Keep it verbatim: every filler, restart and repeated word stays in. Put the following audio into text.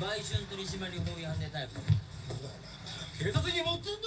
売春取締法違反で逮捕。 警察に持ってんだ